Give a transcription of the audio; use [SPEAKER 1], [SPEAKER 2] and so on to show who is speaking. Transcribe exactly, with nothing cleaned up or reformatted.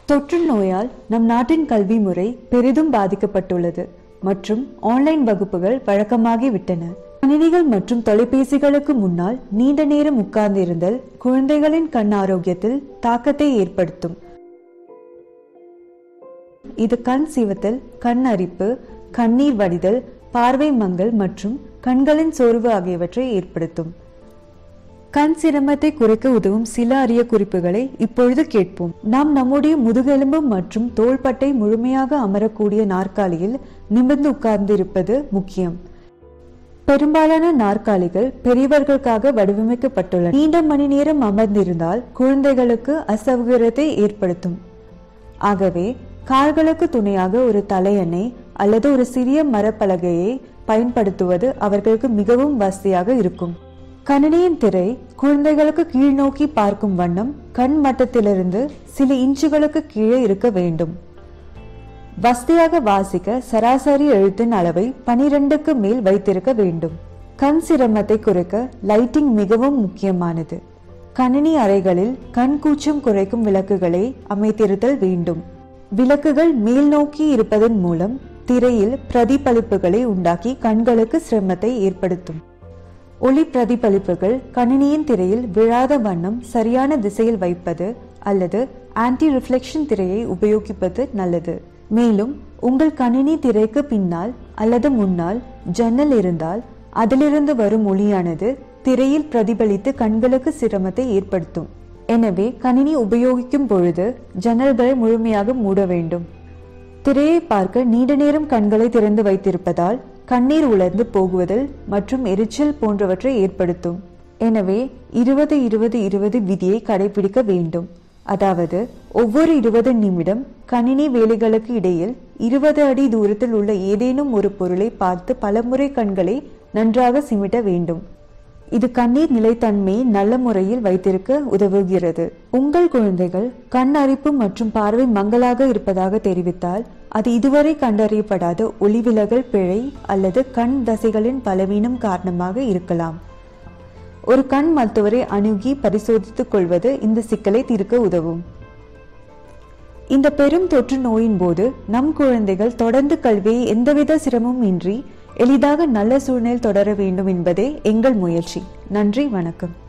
[SPEAKER 1] தொற்று நோயால் நம் நாட்டின் கல்வி முறை பெரிதும் பாதிக்கப்பட்டுள்ளது மற்றும் ஆன்லைன் வகுப்புகள் வழக்கமாகிவிட்டன. கணினிகள் மற்றும் தொலைபேசிகளுக்கு முன்னால் நீண்ட நேரம் உட்கார்ந்திருந்தல் குழந்தைகளின் கண் ஆரோக்கியத்தில் தாக்கத்தை ஏற்படுத்தும். இது கண் சிவத்தல், கண் அரிப்பு, கண்ணீர் வடிதல், பார்வை மங்கல் மற்றும் கண்களின் சோர்வு ஆகியவற்றை ஏற்படுத்தும். கண் சிரமத்தை குறைக்க உதவும் சில அரிய குறிப்புகளை இப்பொழுது கேட்போம். நாம் நம்முடைய முதுகெலும்பு மற்றும் தோள்பட்டை முழுமையாக அமரக்கூடிய நாற்காலியில் நிமிர்ந்து உட்கார்ந்து இருப்பது முக்கியம். பெரும்பாலான நாற்காலிகள் பெரியவர்களுக்காக வடிவமைக்கப்பட்டுள்ளன. நீண்ட மணி நேரம் அமர்ந்திருந்தால் குழந்தைகளுக்கு அசௌகரியத்தை ஏற்படுத்தும். ஆகவே கால்களுக்கு துணையாக ஒரு தலையணை அல்லது ஒரு சிறிய மரப்பலகையை பயன்படுத்துவது அவர்களுக்கு மிகவும் வசதியாக இருக்கும். கணினியின் திரை குழந்தைகளுக்கு கீழ் நோக்கி பார்க்கும் வண்ணம் கண் மட்டத்திலிருந்து சில இன்ச்சுகளுக்கு கீழே இருக்க வேண்டும். வசதியாக வாசிக்க சராசரி எழுத்தின் அளவை பனிரெண்டுக்கு மேல் வைத்திருக்க வேண்டும். கண் சிரமத்தை குறைக்க லைட்டிங் மிகவும் முக்கியமானது. கணினி அறைகளில் கண் கூச்சம் குறைக்கும் விளக்குகளை அமைத்திருத்தல் வேண்டும். விளக்குகள் மேல் நோக்கி இருப்பதன் மூலம் திரையில் பிரதிபலிப்புகளை உண்டாக்கி கண்களுக்கு சிரமத்தை ஏற்படுத்தும். ஒளி பிரதிபலிப்புகள் கணினியின் திரையில் விழாத வண்ணம் சரியான திசையில் வைப்பது அல்லது ஆன்டி ரிஃப்ளெக்ஷன் திரையை உபயோகிப்பது நல்லது. மேலும் உங்கள் கணினி திரைக்கு பின்னால் அல்லது முன்னால் ஜன்னல் இருந்தால் அதிலிருந்து வரும் ஒளியானது திரையில் பிரதிபலித்து கண்களுக்கு சிரமத்தை ஏற்படுத்தும். எனவே கணினி உபயோகிக்கும் பொழுது ஜன்னல்களை முழுமையாக மூட வேண்டும். திரையை பார்க்க நீண்ட நேரம் கண்களை திறந்து வைத்திருப்பதால் கண்ணீர் உலர்ந்து போகுதல் மற்றும் எரிச்சல் போன்றவற்றை ஏற்படுத்தும். எனவே இருபது இருபது இருபது விதியை கடைபிடிக்க வேண்டும். அதாவது ஒவ்வொரு இருபது நிமிடம் கணினி வேலைகளுக்கு இடையில் இருபது அடி தூரத்தில் உள்ள ஏதேனும் ஒரு பொருளை பார்த்து பலமுறை கண்களை நன்றாக சிமிட்ட வேண்டும். இது கண்ணீர் நிலைத்தன்மையை நல்ல முறையில் வைத்திருக்க உதவுகிறது. உங்கள் குழந்தைகள் கண் அரிப்பு மற்றும் பார்வை மங்கலாக இருப்பதாக தெரிவித்தால் அது இதுவரை கண்டறியப்படாத ஒளிவிலகல் பிழை அல்லது கண் தசைகளின் பலவீனம் காரணமாக இருக்கலாம். ஒரு கண் மருத்துவரை அணுகி பரிசோதித்துக் கொள்வது இந்த சிக்கலை தீர்க்க உதவும். இந்த பெரும் தொற்று நோயின் போது நம் குழந்தைகள் தொடர்ந்து கல்வியை எந்தவித சிரமமும் இன்றி எளிதாக நல்ல சூழ்நிலையில் தொடர வேண்டும் என்பதே எங்கள் முயற்சி. நன்றி, வணக்கம்.